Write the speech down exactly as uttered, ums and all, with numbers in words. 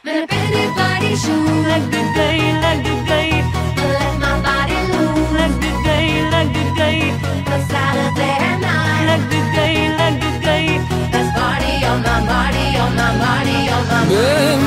मेरा पहले body show लग गई लग गई let my body loose लग गई लग गई the Saturday night लग गई लग गई let's party on my body on my body on my Baby